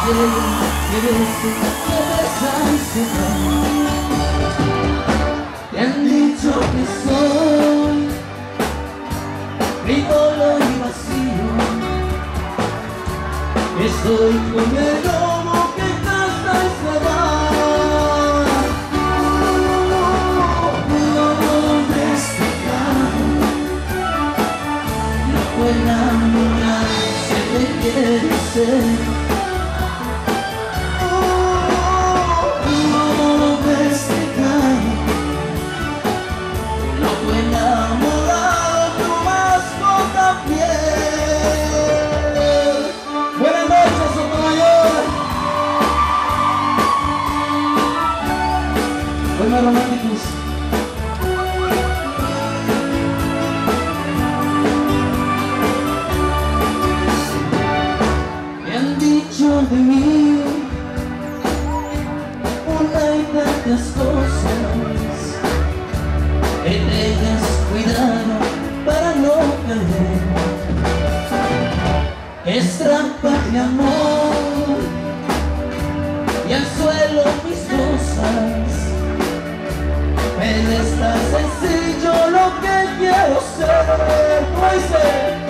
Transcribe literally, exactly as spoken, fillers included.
que veces que besan se van. Te han dicho que soy frívolo y vacío, que soy como el lobo que canta y se va. Lobo domesticado, loco enamorarse de quiere ser. Buenos románticos. Me han dicho de mí una y tantas cosas, que tengas cuidado para no caer. Es trampa de amor y al suelo mis cosas. Pero es tan sencillo lo que quiero ser. ¿Cómo dice?